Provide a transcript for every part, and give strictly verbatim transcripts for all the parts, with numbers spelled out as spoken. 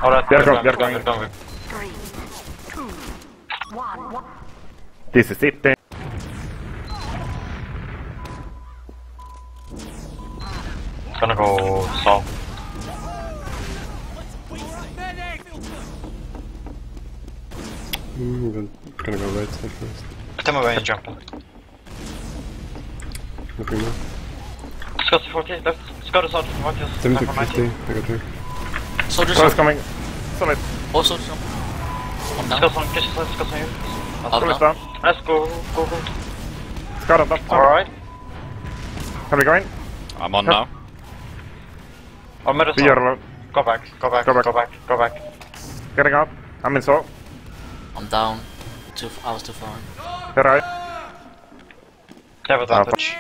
Alright, We are we're going, we are going, going. we're going. Three, two, one. This is it then. Gonna go south. Mm, I'm gonna go right side first. Tell me when you're jumping. Nothing more. Scott forty, left. Scott is out. What is seventy nine fifty, I got here. Soldiers Close on. coming. Solid. All soldiers on. I'm down. Scott's on, catch yourself, Scott's on you. Up Solid down. down. Let's go, go, go. Scout on top. Alright. Can we go in? I'm on Yep. now. Or middle We are south. alone. Go back, go back, Go go back. back, go back. Getting out. I'm in so. I'm down. Too. I was too far. They're right. They have advantage.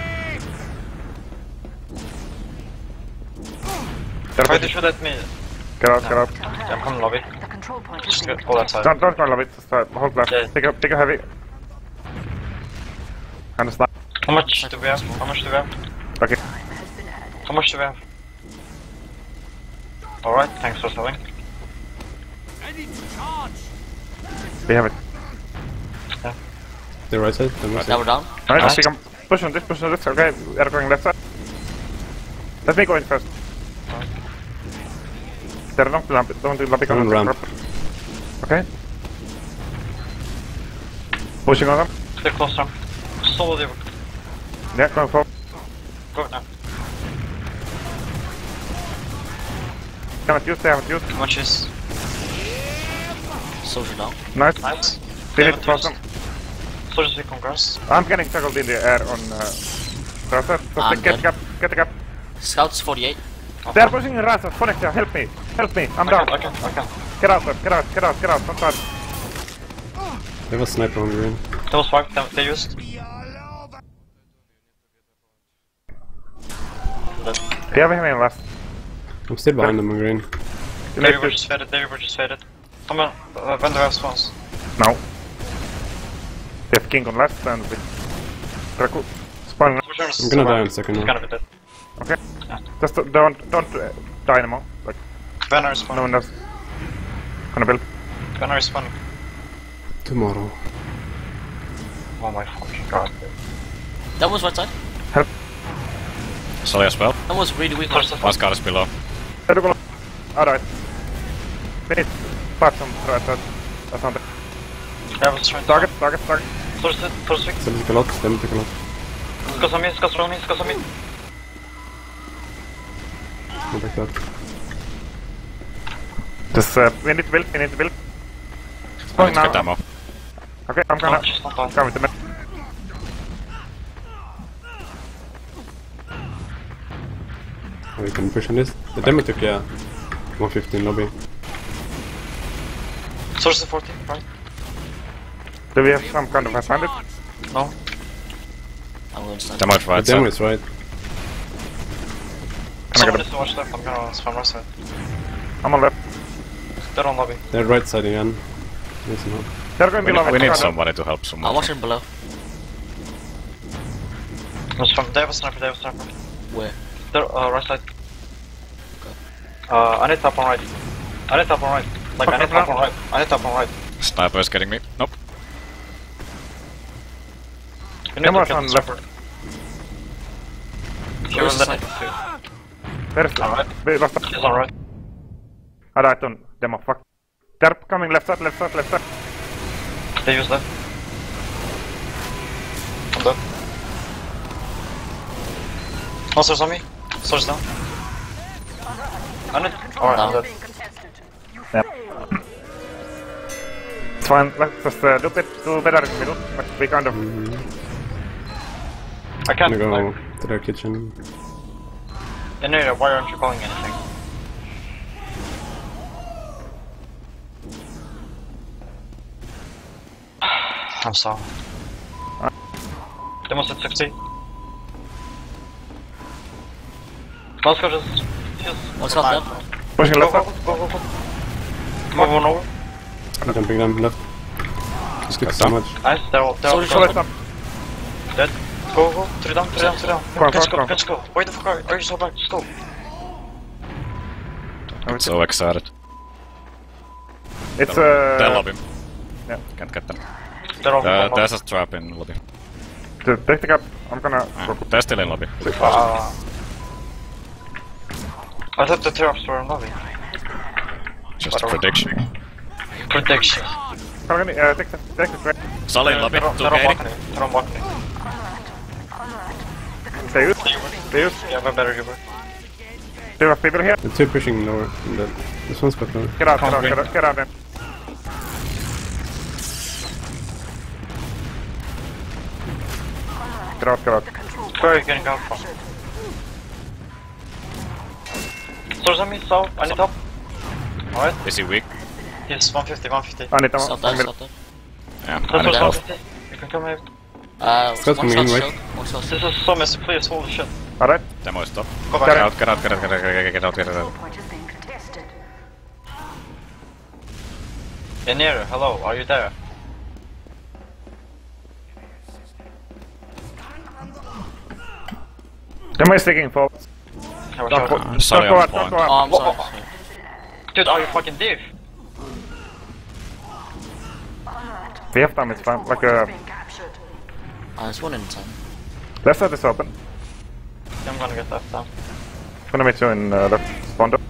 They're Try to right. shoot at me. Get out, get out. Yeah, I'm coming lobby. The control point is Just being get all that side. Don't, don't go love it. Just uh, hold left. Yeah. Take a, take a heavy. Understand? How much do we have? How much do we have? Okay. has been added. How much do we have? Alright, thanks for selling. We have it. The right side, the right Now side. we're down. Alright, Nice. I think I'm push on this, push on this. Okay, we are going left side. Let me go in first. They're not lamp, don't do lamp. On ramp. Okay. Pushing on them. Stay close now. Solo lever. Yeah, going forward. Go now. Haven't used, they haven't used. How much is? Soldier down. Nice. Nice. They They need to haven't cross used. them. Soldiers with congress. I'm getting tackled in the air on uh, Razer. So I'm get dead. cap, get the cap. Scouts forty-eight. They're pushing in Razer. Connect here, help me. Help me, I'm I down. can, I can, I can. Get out, get out, get out, get out. Don't touch. They have a sniper on green. That was five, they, they used. They have him in last. I'm still behind them on green. You They need were to... just faded, they were just faded. Come on, uh, when do I have spawns? No. They have king on left and with... Dracu... Spawn. I'm gonna die in second He's now. gonna be dead. Okay. Just don't, don't uh, dynamo. Like, Banner is spawning. no one else. Gonna build. Banner is spawning. Tomorrow. Oh my fucking god. That was right side. Help. Sorry as well. That was really weak. First of all, One scout is below. There we go. Alright. We need parts on right side. That's not it. I was trying to Target, target, target. First hit, first fix. Them take a lot, them take a lot. Scott on me, Scott on me, Scott on me. Not like that. Just, uh, we need to build, we need to build. I Spawning need to get now. ammo. Okay, I'm Oh, gonna... just not die. Come with the mid. Oh, we can push on this. The demo took, yeah, one fifteen lobby. Source is forty, right? Do we have some kind of a bandit? No. I'm going to stand. Demo is The right demo side. is right. Can I Someone get needs to watch left, I'm gonna spawn right side. I'm on left. They're on lobby. They're right side again. Listen up. They're going We below need, me. we need Scout. somebody to help I'm someone. watching below. Let's spawn. They have a sniper, they have a sniper. Where? They're uh, right side. Uh, I need top on right. I need top on right. Like, I need top on right. I need top on right. Sniper is getting me. Nope. You need Come to on, kill on the left. sniper. He Where's will the let it sniper? too. There's the... Alright. We lost He's on right. Alright, on demo, fuck. They're coming left side, left side, left side. They use left. I'm dead. Monsters on me. Soldiers down. I need... Alright, I'm Down. dead. Being contested. You Yeah. failed. It's fine, let's just uh, do, bit, do better in the middle. But we kind of... I I'm can't... gonna go Like, to their kitchen. Anita, why aren't you calling anything? I'm sorry. They must at sixty. Let's go just... just One scout Nine. down. Pushing Go, left go, side. go, go, go. Move on over. I'm jumping them left. Just get so much. Nice, they're all... They're all... Soldiers Go left on. side. Dead. Go, go. Three down, three down, three down. Come on, Let's come go, on, let's go. Why the fuck are are you so back? Just go. I'm so excited. It's They're, uh. they're lobby. Yeah. Can't get them. They're all Uh, all- there's a trap in lobby. To take the cap. I'm gonna. Uh, they're still in lobby. Uh, I thought the traps were in lobby. Just a prediction. Protection. I'm gonna uh, take the take the trap. Sully in lobby. They're on two they're on eighty. balcony. They're on balcony. Stay ut. Stay ut. You have a better Uber. There are people here. The two pushing lower. And the, this one's got lower. Get out, get out, get out, get out then. Get out, get out. Where are you getting out from? Source on me, so I need help. Alright, Is he weak? he's one fifty, one fifty. I need them. Stop there, stop there. Yeah, That's I need what's help. one fifty. You can come here. Uh, Scout's one coming shot in, right? choke, one shot This choke. is so messy, please, holy shit. Alright. Demo is top. Go Got back it. out. Get out, get out, get out, get out, get out, get out, get out. Point is being contested. Enero, hello, are you there? Am I sticking forward? Hey, watch Don't out. go, I'm sorry, don't go I'm out, don't point. go Oh, out. I'm sorry. sorry. Dude, are you fucking div? We have time, it's fine. Like, uh, Being captured. Uh, there's one in ten. left side is open. I'm gonna get left down. Gonna meet you in uh, left spawn door.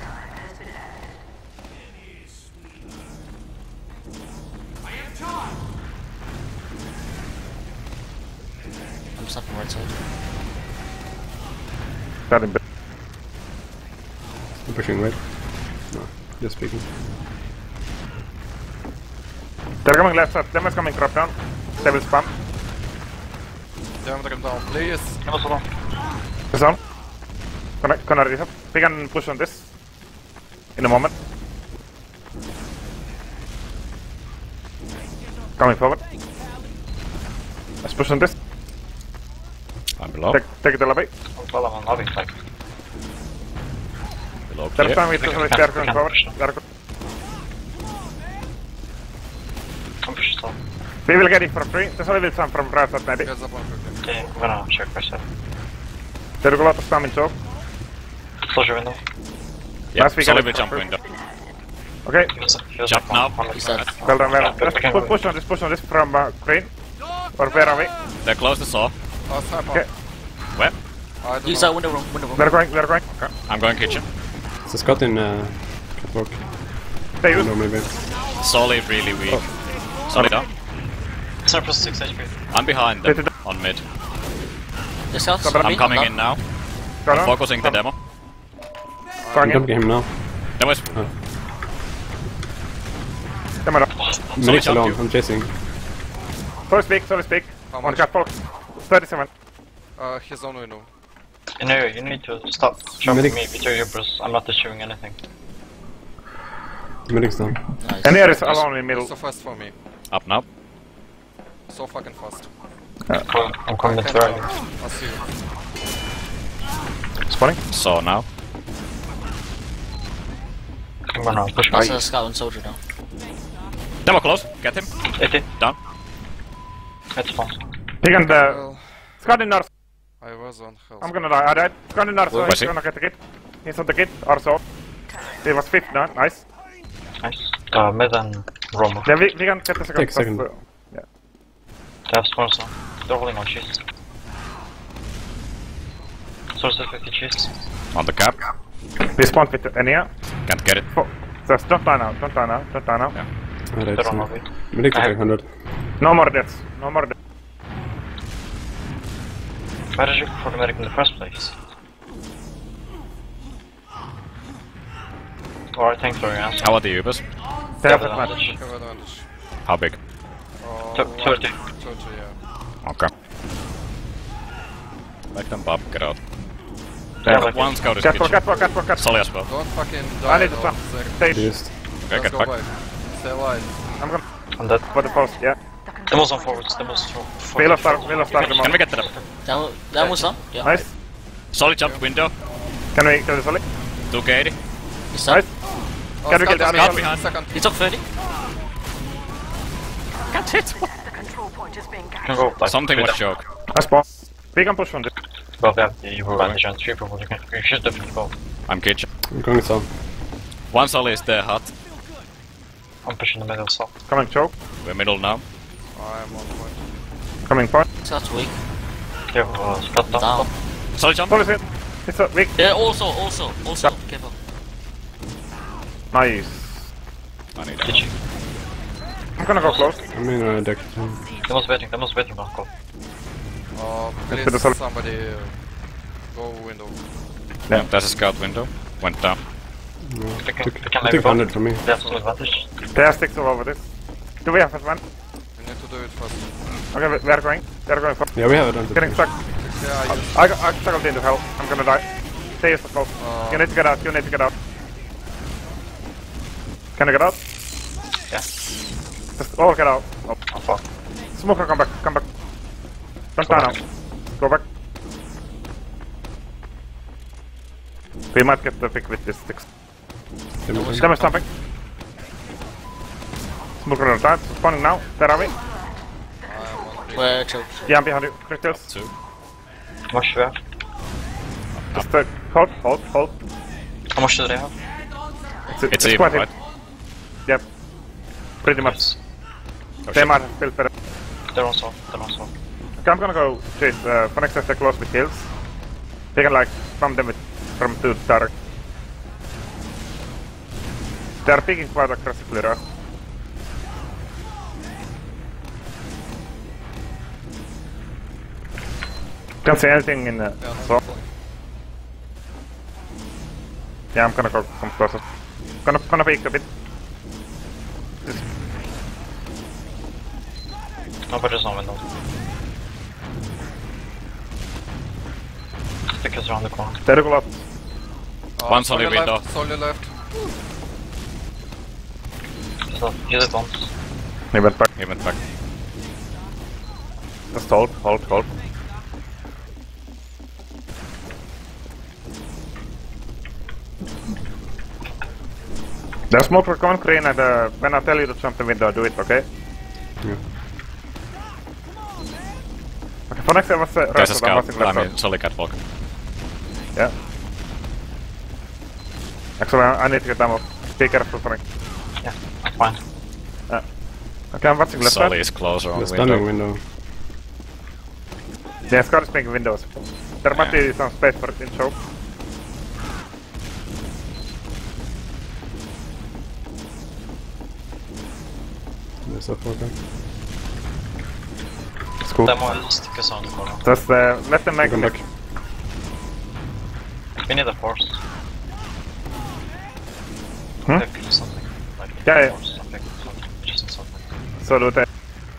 I'm snapping right side. Got him. I'm pushing right. No, just speaking. They're coming left side. Them is coming drop down. They will spam. Damn them down, please. Come on, hold on. It's on. Gonna, gonna rehab. We can push on this. In a moment. Coming forward. Let's push on this. I'm below. Take, take it the lobby. Well, I'm on lobby, like. Below They're clear. time with Okay, they're okay, going okay. forward. They're go- Come push yourself. We will get it for free. There's a little some from right side maybe. Heads up on quickly. Okay, I'm gonna check for a second. There's a lot of time in choke. Close your window. Yeah, Last week Sully I will did jump for- window. Okay. He was, he was Jump like now. on- on He's the- dead. Well done, well done. Okay, Let's okay, pu- okay. push on this, push on this from uh, green. Or where are we? They're close to saw. Oh, sniper. Okay. Where? I don't Use know. that window room, window room. They're going, they're going. Okay. I'm going kitchen. It's a Scout in uh, catwalk. Stay No, used. maybe. Sully really weak. Oh. Sully down. Sniper plus six H P. I'm behind Hit them it. on mid. The scouts. Somebody- I'm B, coming on in now. Go I'm down. focusing the Come. demo. I'm Going in. dumping him now. Demo is Come on. Medic's jump alone. you. I'm chasing. So to speak, so to speak. How On much? catwalk. thirty-seven. Uh, he's on window. Enero, you need to stop jumping Medic. me with your Ubers. I'm not achieving anything. Medic's down. Nice. And here is alone in middle. So fast for me. up now. So fucking fast. Cool. I'm coming I in can't too early. help. I'll see you. Spawning. Saw now. I'm gonna push That's my a scout and soldier now. Demo close. Get him. eighty. Down. It's fine. He can, uh, Well, Scott in north. I was on health. I'm gonna die. I died. Scott in north. So Where he's was he? gonna get the kit. He's on the kit. Or so. He was fifth now. Nice. Nice. Uh, mid and Roma. Then we, we can get the second. Take second. stuff, uh, yeah. They have spawns now. They're holding on cheese. Source of fifty cheese. On the cap. We spawned with Enya. Can't get it. Fo- Just don't die now. Don't die now. Don't die now. Yeah. Alright, They're on so lobby. Medic I took have- one hundred. No more deaths. No more deaths. Why did you go for the medic in the first place? Alright, thanks for your answer. How are the Ubers? They have Yeah, advantage. Have advantage. How big? Oh, Th- like thirty. thirty, yeah. Okay. Let them pop. Get out. Yeah, like One scout is Catwalk, kitchen. catwalk, catwalk, catwalk. Sully as well. Don't fucking I die need to though. stop. Zach. Stay. Just. Okay, Let's get go back. back. Stay alive. I'm gonna I'm dead. for the post. Yeah. The most on forwards, the most on forwards. We lost our, we lost our Can we demo. get that? That, one- that one's done? Yeah. Nice. Sully jump window. Can we kill the Sully? two K eighty. He's done. Nice. Oh, Can we kill the Scout other is one? behind. Second. He took thirty. Can't hit. The control point is being Can captured. go like Something three was down. choke. Nice spawn. We can push on this. Well, we have the Uber advantage on three people. You can, you should definitely go. I'm kitchen. I'm going south. One Sully is there hot. I'm pushing the middle south. Coming choke. We're middle now. I'm on point. Coming point. Scout's weak. Here, uh, spot down. Down. Solid jump. Police hit. It's a weak. Yeah, also, also, also. Careful. Nice. I need Did you? I'm gonna go close. I'm in uh, deck. They was waiting, they was waiting, Marco. Uh, Let's put the please, sol- somebody uh, go window. Yeah, there's a scout window. Went down. No. We can, Took, we can I maybe took go. one hundred from me. They have some advantage. They are sticks all over this. Do we have advantage? We need to do it fast. Okay, we we are going. We are going for. Yeah, we have advantage. Getting stuck. Yeah, I just... I got, I struggled into hell. I'm gonna die. Stay so close. Uh, You need to get out. You need to get out. Can you get out? Yeah. Just all get out. Oh, Oh fuck. Smoker, come back. Come back. Don't die now. Go back. We might get the pick with this sticks. Damage. Damage stomping. Smoker on time. Spawning now. Where are we? I'm on three. Where choke? Yeah, I'm behind you. Crystals. Two. How much do we have? Just uh, hold, hold, hold. How much do they have? It's, It's even, quite right? Yep. Pretty much. Yes. Oh, They shit. might have built better. They're on south, they're on south. Okay, I'm gonna go chase uh, Phoenix as they're close with heals. They can like from them with, from two direct. They are peeking quite aggressively, right? Can't see anything in the Yeah, no, so. flank. Yeah, I'm gonna go come closer. Gonna gonna peek a bit. Just Nobody's on window. Stick is around the corner. they look a lot. Uh, One solid solid window. left, solid left. So, use it once. He went back. He went back. Just hold, hold, hold. The smoker, come on, green, and uh, when I tell you to jump the window, do it, okay? Yeah. Okay, for next I was uh, right, There's a so I'm scout. watching I left mean, side. solid catwalk. Yeah. Actually, I, I need to get ammo. Be careful for me. Yeah, I'm fine. Okay, I'm watching left Solly side. is closer on The the stunning window. window. Yeah, Scout is making windows. There might Yeah. be some space for it in choke. There's a four back. It's cool. Demo is stick is around the corner. Just uh, let them make Come it. back. We need a force. Hmm? Pick something. Like Yeah, a yeah. force, something, something. Just something. So do they.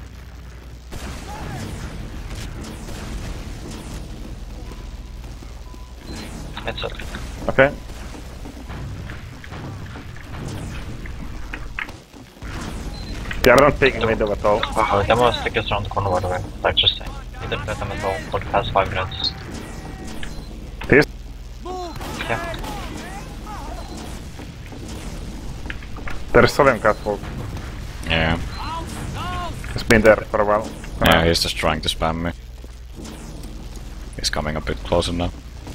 It's it. Okay. Yeah, I'm not taking window at all. Uh, demo stick is around the corner, by the way. Like, just saying. We didn't let them at all for the past five minutes. Please. Yeah. There is Sovian catwalk. Yeah. He's been there for a while. Come Yeah, on. he's just trying to spam me. He's coming a bit closer now.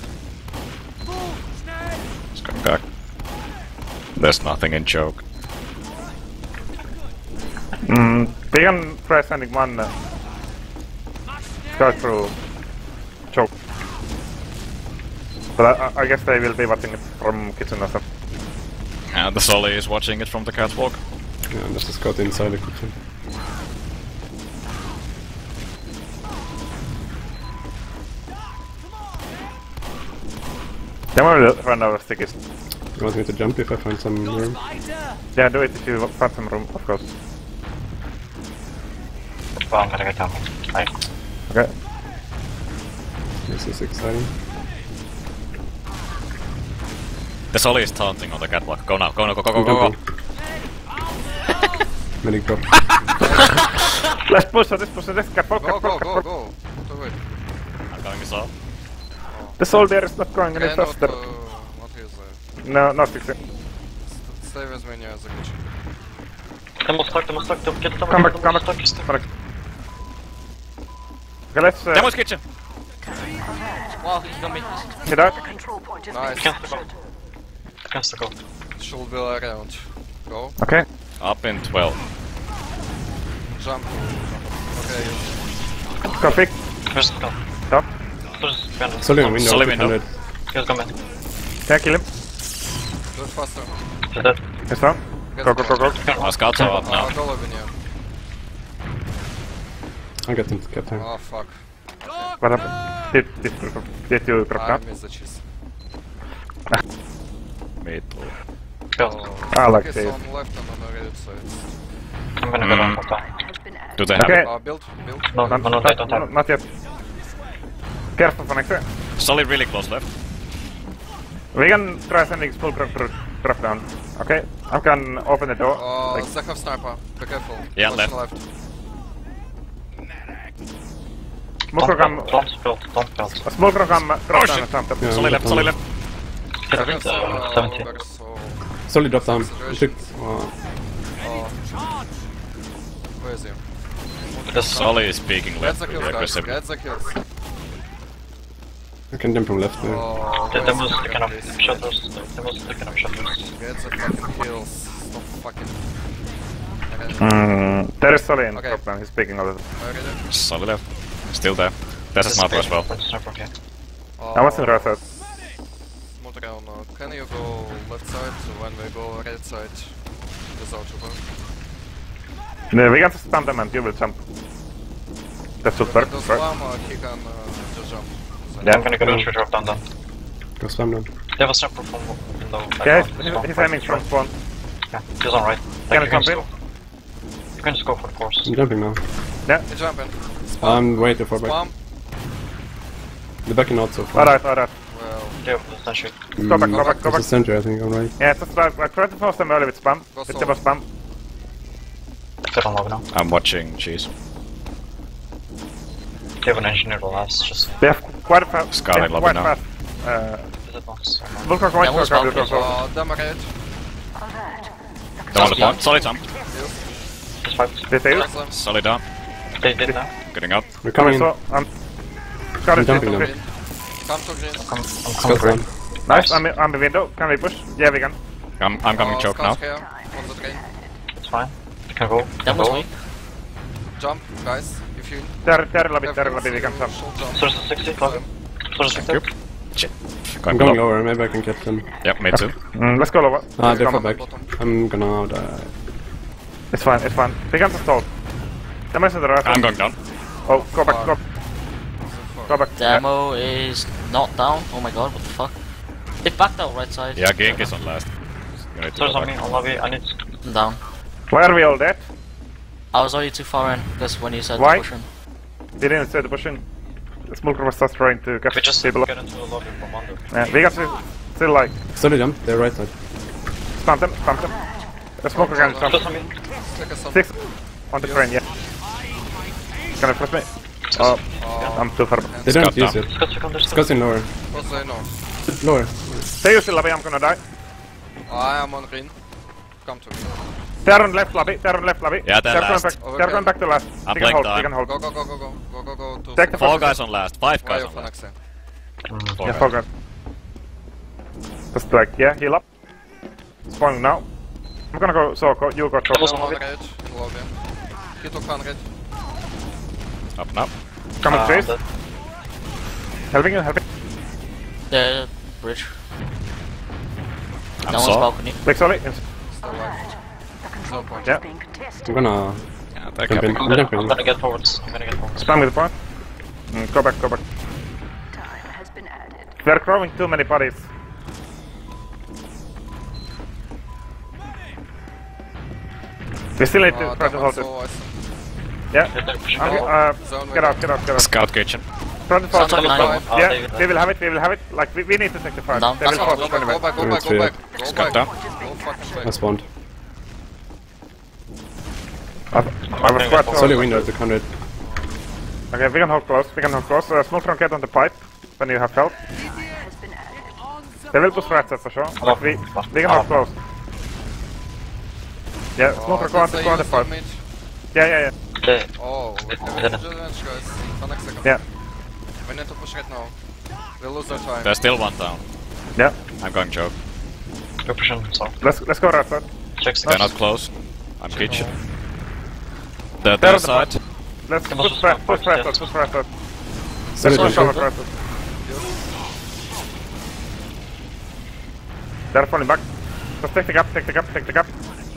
He's coming back. There's nothing in choke. Mm, we can try sending one uh, go through choke. But I, I- I guess they will be watching it from kitchen or something. And the Solly is watching it from the catwalk. Yeah, and there's a scout inside the kitchen. Then we will run out of stickies. You want me to jump if I find some room? Yeah, do it if you find some room, of course. Well, I'm gonna get down. Aye. Okay. This is exciting. The Solly is taunting on the catwalk. Go now, go now, go, go, go, I'm go, go. jumping. Medic drop. Let's push on this, push on this, catwalk, Go, go, catwalk, go, catwalk. go. What away? I'm going this off. The soldier is not going any Okay, not, faster. uh, not his, uh, No, not fixing. st- stay with me near the kitchen. Demo stuck, demo stuck, demo get demo, Come back, demo come back. stuck, stuck. Come back. Okay, let's... Uh, Demo's kitchen! Wow, he got me. he died. The control point is Nice. being Against the goal. captured. Against the goal. Should be around. Go. Okay. Up in twelve. Jump. Okay. Copy. First go. Top. First behind us. Solid on window. Solid two window. hundred. He's coming. Can I kill him? Do it faster. He's dead. He's down. Get Go, go, go, go. Our scouts are up Uh, now. go Lavinia. I'll get him. Get him. Oh fuck. What happened? Did, did, did you drop I down? missed the cheese. Me too. Go. I like Focus this. on left and on the right side. I'm gonna go down for time. Has been added. Do they have Okay. it? Uh, build, build. No, no, Not, no, I don't not, have. not yet. Careful for next time. Solid really close left. We can try sending full drop, drop down. Okay? I can open the door. Uh, Like, Zach have sniper. Be careful. Yeah, Watch left. left. Smoker Don't come. don't build, don't build. Smoker come. Drop Oh, down shit. and jump up. Yeah. Solid left, solid left. Get That's, uh, uh, seventy. over, so... Solid drop down. He took. Uh, Oh. Where is he? This Solid is peeking Get left the kills, really guys. aggressively. Get the kills. I can jump from left there. Oh, The where's demo's the picking up please? shutters. The demo's picking up shutters. Get the fucking kills. Stop fucking... Okay. Mm, there is Solly in Okay. drop down. He's speaking a little. Okay. Solid left. Still there. There's a sniper as well. Sniper, okay. Oh, I was in the right side. Motordown, uh, can you go left side when we go right side without Uber? No, we can stun them and you will jump. That should work, Those right? slam, uh, he can uh, just jump. Yeah, I'm gonna go to drop down then. Go slam down. They have a sniper from window. Yeah, back he's, on. he's aiming from spawn. Yeah, he's on right. Can I you can jump just in? go. You can just go for the force. I'm jumping now. He's jumping. I'm waiting for back. Spam. The back not so far. Alright, alright. Well, Yeah, that's not shit. Mm, Go back, go back, go it's back. a center, I think. I'm right. Yeah, just like, I tried to force them early with spam. Go With solo. the spam. Get on lobby now. I'm watching cheese. They have an engineer last, just They have quite a fast. Scar they in have lobby quite now. fast. Uh, is it once? Vulcan going That was to a Vulcan. uh, damage. Alert. Don't want the point. Solid jump. Just five. They failed. Excellent. Solid down. They did now. Getting up. We're coming in. So, um, Scar I'm is jumping in. now. Green. Come to green. I'm, I'm Scout coming down. green. Nice, I'm, I'm the window. Can we push? Yeah, we can. I'm, I'm coming Uh, choke now. Scouts here. On the train. It's fine. You can go. That was go. weak. Jump, guys. If you There, there, lobby, have there, kills, lobby, we can you jump. should jump. Source is sixty, lobby. Source is sixty. Shit. I'm Going going below. lower, maybe I can get them. Yep, me too. Mm, let's go lower. Ah, they're Come far on. back. I'm gonna die. It's fine, it's fine. We can just hold. Them is in the right I'm side. going down. Oh, go back, go, go back. Demo is not down. Oh my god, what the fuck? They backed out right side. Yeah, Gink is on last. You need to Source go on me, back. on lobby. I need. I'm down. Why are we all dead? I was already too far in. That's when you said Why? to push in. They didn't say the push in. Smolker was just trying to get We just people up. get into the lobby from under. Yeah, we got to still like Solid jump, they're right side. stun them, stun them. The smoker can Source jump. on me. Take a sun. Six on the train, yeah. Can I press me? Oh, I'm too far. They don't Scout use down. it. Scout second, there's Scout's in lower. What's they know? Lower. Stay you still lobby, I'm gonna die. I am on green. Come to me. They're on left lobby, they're on left lobby. Yeah, they're going last. back, they're going back to last. I'm We can playing hold, we time. can hold. Go, go, go, go, go. Go, go, go. To Take the Four first- guys on last. Five Why guys you on for last. next Four Yeah, guys. forgot. Just like, yeah, heal up. Spawn now. I'm gonna go Soko, you go Double Soko. on lobby. one hundred in lobby. He took one hundred. Up now. Come on, Uh, Chase. dead. Helping you, helping. The bridge. I'm No one's saw. balcony. Take Solly. Still alive. The control point Yeah. is being contested. I'm gonna Yeah, they're jump in. coming. I'm I'm gonna, I'm jumping. gonna get forwards. I'm gonna get forwards. Spam with the point. Mm, go back, go back. Time has been added. They're growing too many bodies. We still need to Uh, try to hold it. so I see. Yeah. They're pushing Okay, forward. uh, Zone get with out, get out, get out. Scout kitchen. Try to force Sounds it. like nine. Uh, Yeah, they- they will have it, they will have it. Like, we, we need to take the fight. Down. They will Go force back, it go back, anyway. go back, go Yeah, back, it's go fair. back. Go Scout back. down. Go fucking I back. spawned. I, I was quite Solid close. window, took one hundred. Okay, we can hold close, we can hold close. Uh, Smoke get on the pipe when you have help. Has been added. They will push right side for sure. But we, we can hold close. Yeah, Smoke Oh, go on did the they go on the use pipe. the mid? Yeah, yeah, yeah. They- Oh, we have Didn't. advantage, guys. For next second. Yeah, We need to push right now. We'll lose our time. There's still one down. yeah. I'm going choke. They're pushing, so. Let's let's go right side. Checks They're not close. I'm Check kitchen. all. The They're other on the side. Let's Can push also press, stop push first, press, yes. push press. Sorry, Let's push don't over go. press. They're falling back. Just take the gap, take the gap, take the gap.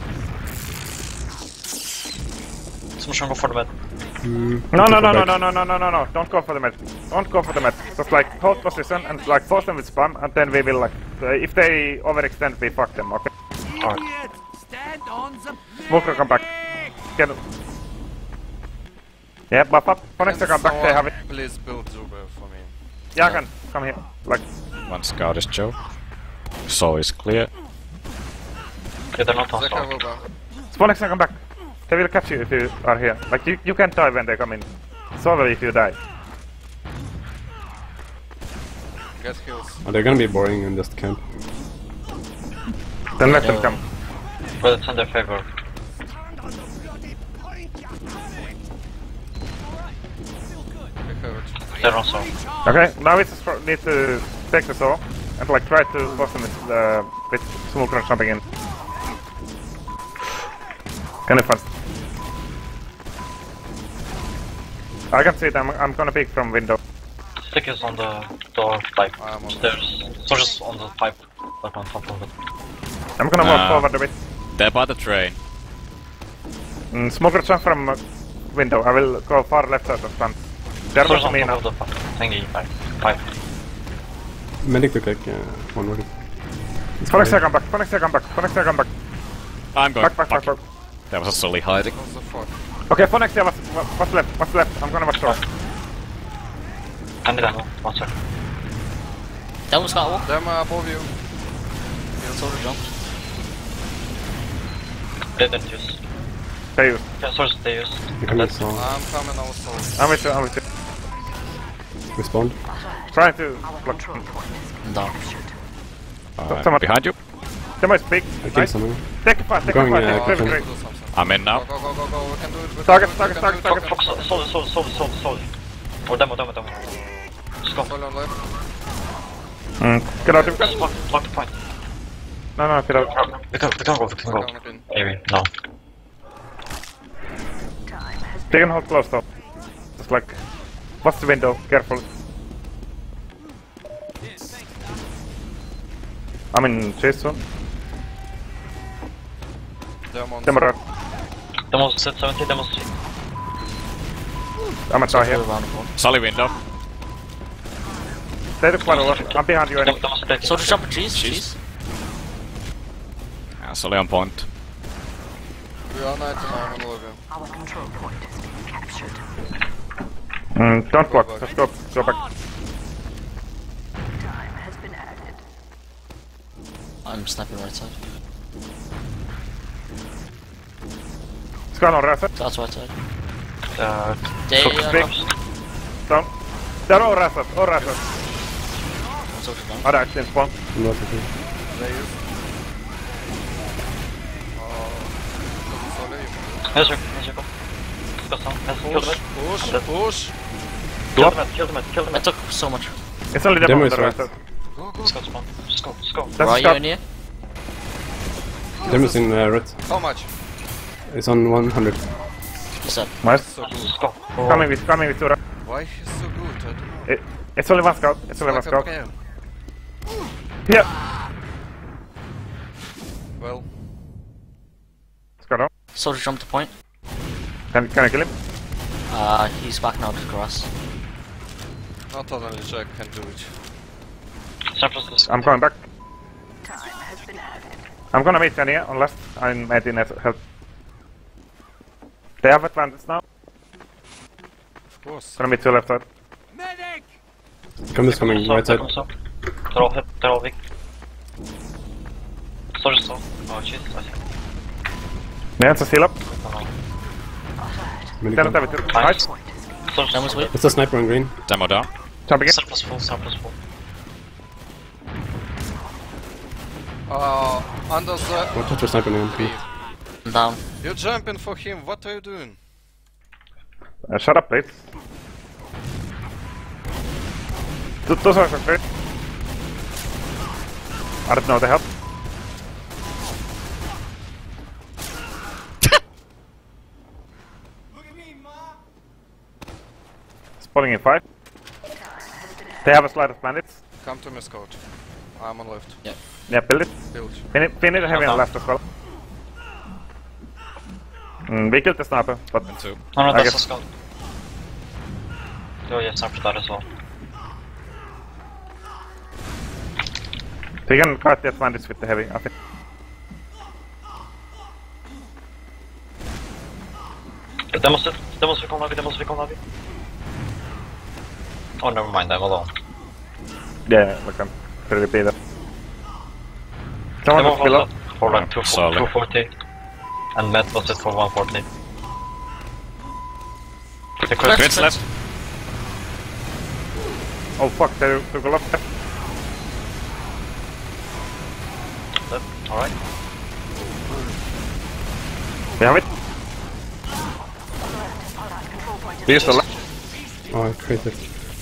Someone trying to go for the med. Mm, No, no, take no, it no, back. no, no, no, no, no, no. Don't go for the med. Don't go for the med. Just like hold position and like force them with spam, and then we will like uh, if they overextend, we fuck them. Okay. Alright. Smoker come back. Get. Yeah, buff up. Phoenix Can come back. They have it. someone please build Zuber for me? Yeah, I can come here. Like One scout is Joe. So is clear. Okay, they're not on Zeka stop. will back. Phoenix come back. They will catch you if you are here. Like you, you can't die when they come in. It's over if you die. Get heals. Oh, they're gonna be boring and just camp. Then let them No. come. But it's in their favor. Recovered. They're on stop. Okay, now we just need to take the saw and like try to force them with, uh, with smoke rush jumping in. Kind of fun. I can see them. I'm gonna peek from window. Stick is on the door, like I'm on stairs. So just on the pipe, like on top of it. I'm gonna walk Nah. forward a bit. They're by the train. Mm, smoke rush jump from uh, window. I will go far left side of front. They're So just watching on me top now. of the pi- thingy, like pipe. Medic took like uh, one rocket. Phoenix come back. Phoenix come back. Phoenix come back. I'm going Back, back, back, fuck. back. There was a Sully hiding. What's the fuck? Okay, Phoenix was, what's left? What's left? I'm gonna watch door. And then one sec. Demo's got a walk. Them are above you. Soldier jumped. They didn't use. They use. Yeah, source they used. You can That's saw. I'm coming also. I'm with you. I'm with you. Respond. Trying to Our block. control point has been Down. captured. Alright, Someone- behind you. They might speak. I killed Nice. someone. Take a fight. Take a Going, fight. uh, Take a Oh, clear Captain. break. do something. I'm in now. Go, go, go, go, go. We can do it. We can Target, do it, target, we can target, do it. target. Fuck, fuck, solid, solid, solid, solid, solid. Or demo, demo, demo. Just go. Solid on left. Mm. Get out. Just Get block, block the point. No, no, get out. We can, we can go, we can go. Back on in. Maybe, no. Time has They can hold close though. Just like, watch the window. Careful. I'm in chase soon. Them on. Demo run. Demo set seventy, demo three. I'm gonna die here. Around the corner. Sully window. They took quite a lot. I'm behind you. Demo, Anyway. demo split. Soldier jump trees. Trees. Yeah, Sully on point. We are ninety-nine in lobby. our control point has been captured. Mm, don't block. Just go. Go back. Time has been added. I'm sniping right side. Scan on reset. That's right side. Uh, They Cook are big. up. Down. They're all reset. All reset. One soldier down. Other action spawn. I'm not okay. They use. Oh. Solid. here's your, here's your go. Go some. Has killed Push, him. push, Dead. push. Kill the med, kill the med, kill the I med. took so much. It's only Demo demo. is The right. reset. Go, go. Just go spawn. Just go, just go. That's Where are you stop. in here? Demo's in uh, red. How much? It's on one hundred. What's up? Nice. So good. Just go. Oh. Coming with, coming with Tura. Why he's so good? I don't It, it's only one scout. It's only one Fuck up scout. here. Yeah. Well, Scout down. Soldier jumped the point. Can, can I kill him? Uh, he's back now to the grass. not only Jack can do it. Surplus this. I'm coming back. Time has been added. I'm gonna meet Kanye on left. I'm at in help. They have advantage now. Of course. Gonna meet to left side. Come is coming right side. Comes up. They're all hit, they're all weak. Soldier still. Oh, jeez, I think. Yeah, it's a seal up. I don't know. Medic Then down. have it. Nice. Nice. Point has been Soldier Demo's still. weak. It's a sniper on green. Demo down. Jumping in. Surplus full, surplus full. Uh, under the... What touch your sniper name? I'm down. You're jumping for him, what are you doing? Uh, shut up, please. Two, two soldiers straight. I don't know the help. Falling in five. They have a slide of bandits. Come to me, Scout. I'm on left. Yep. Yeah, build it. Build. Finish, finish heavy on left as well. Mm, we killed the sniper, but And two. No, no, I that's guess- a skull. Oh, yes, after that as well. we can cut the bandits with the heavy, I think. Det måste, det måste vi komma vid, det måste vi komma vid. Oh, never mind, I'm alone. Yeah, we can repeat it. Det Someone var just kill up. for like two Solid. forty. And Met was it for one forty. The Crits crits. Crits left. Oh fuck, they took a lot. Alright. We have it. We used to left. Oh, I created.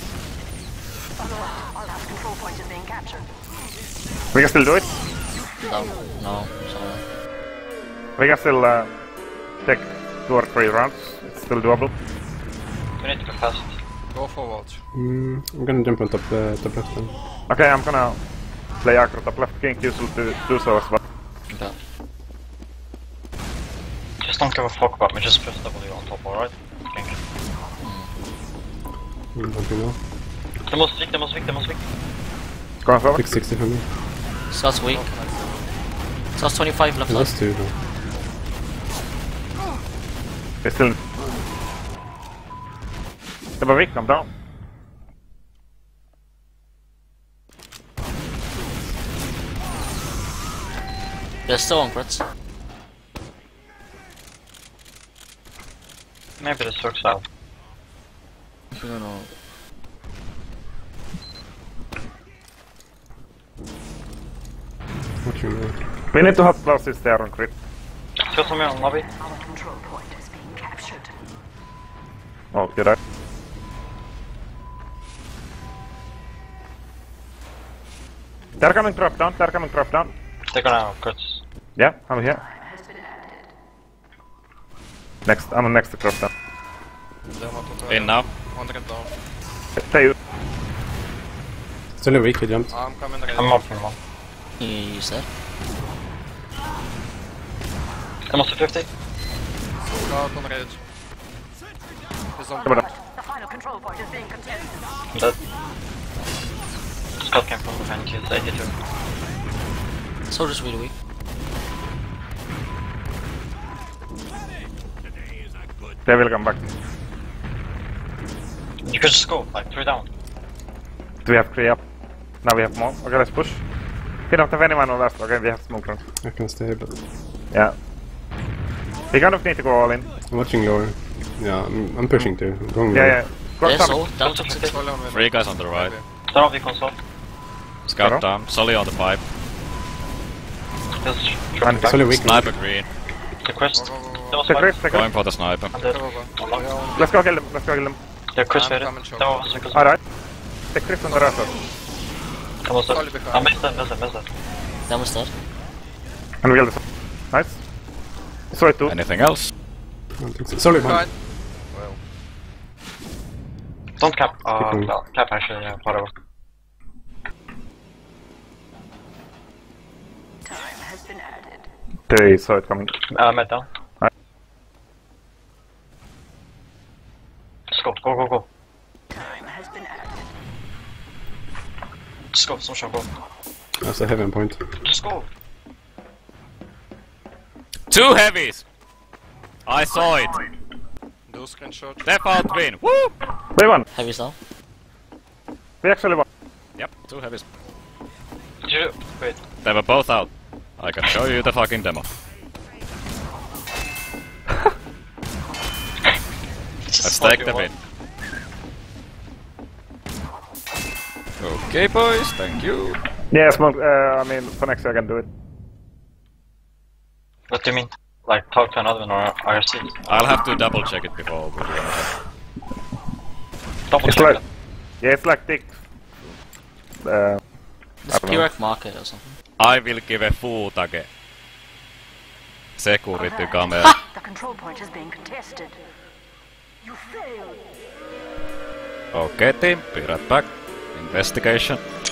Our last control point is being captured. We can still do it. No, no, sorry. We can still uh, take two or three rounds. It's still doable. We need to go fast. Go forward. Mm, I'm gonna jump on top, uh, top left then. Okay, I'm gonna play aggro top left. King usually to do so as well. Okay. Just don't give a fuck about me, just press W on top, alright? King. Mm, don't you know? Det måste vik, det måste vik, det måste vik. Going forward. six sixty for me. Scout's weak. Scout's twenty-five left Yeah, left. that's two though. We still. The Bavik, come down. They're still on crits. Maybe this works out. I don't know. What you know? We need to hot close this there on crit. Still some on lobby. Our control point is being captured. Oh, did I? They're coming drop down, they're coming drop down. They're gonna have crits. Yeah, I'm here. Has been added. Next, I'm next to drop down. Demo to In now. one hundred down. Stay. Still a weak, he jumped. I'm coming ready. I'm up from one. You said. Det måste fifty. Scout on rage. He's on Come on. The final control point is being contested. I'm dead. Scott came from behind, he's eighty-two. Soldier's really weak. They will come back. You could just go, like, three down. Do we have three up? Now we have more. Okay, let's push. We don't have anyone on left. Okay, we have smoke rounds. I can stay, but Yeah. We kind of need to go all in. I'm watching lower. Yeah, I'm, I'm pushing too. I'm going Yeah, lower. yeah. Go They're some- sold. Down to six. Solly on me. Three guys on the right. Turn off the console. Scout Hello? down. Sully on the pipe. Just And drop back. Solly weak. Sniper green. The quest. Go, go, go, go. That was The fine. crit, the Going crit. for the sniper. I'm dead. Go, go, go. Yeah, on- Let's go kill them. Let's go kill them. The quest I'm faded. coming short. That was because Alright. The crit on the rest of I was Solly dead. behind. I missed that, missed that, missed that. That was dead. And we kill the. Nice. Sorry, two. Anything else? I don't think so. Solly one. Behind. Well, Don't cap. Uh, Keep going. well, cap actually, yeah, whatever. Time has been added. They saw it coming. Uh, med down. Right. Just go, go, go, go. Time has been added. Just go, some shot, go. That's a heaven point. Just go. Two heavies! I saw it! do screenshot. Step out win! Woo! We won. Heavy's down. We actually won. Yep, two heavies. Did you... Wait. They were both out. I can show you the fucking demo. Let's take the win. Okay, boys, thank you. Yeah, smoke. Uh, I mean, for next year I can do it. What do you mean? Like, talk to another one or I R C? I'll have to double check it before we do anything. Double It's check like, it. yeah, it's like thick. Uh, It's I don't know. Pyrrhic market or something. I will give a fuutage. Security camera. The control point is being contested. You failed. Okay, team, be right back. Investigation.